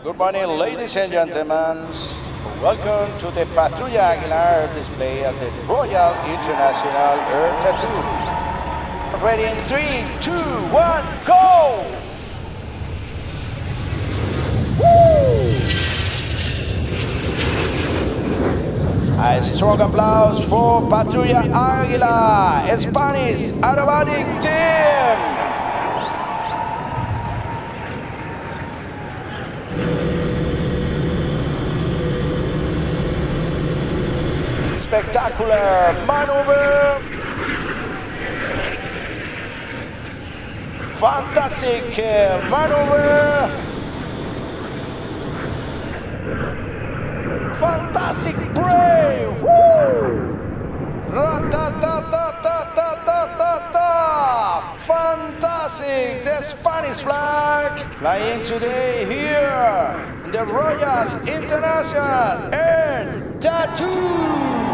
Good morning, ladies and gentlemen. Welcome to the Patrulla Aguila display at the Royal International Air Tattoo. Ready in 3, 2, 1, go! Woo! A strong applause for Patrulla Aguila, Spanish aerobatic team. Spectacular maneuver. Fantastic maneuver. Fantastic brave. Woo! Ra-ta-ta-ta-ta-ta-ta-ta. Fantastic. The Spanish flag flying today here in the Royal International Air Tattoo.